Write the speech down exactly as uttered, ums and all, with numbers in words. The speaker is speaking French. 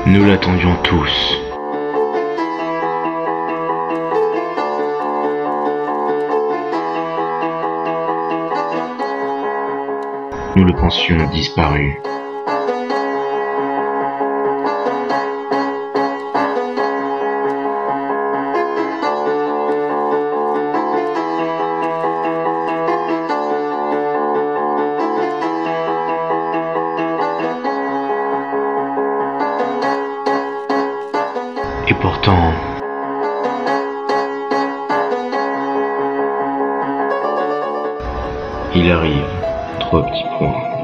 Nous l'attendions tous. Nous le pensions disparu. Et pourtant, il arrive, trois petits points.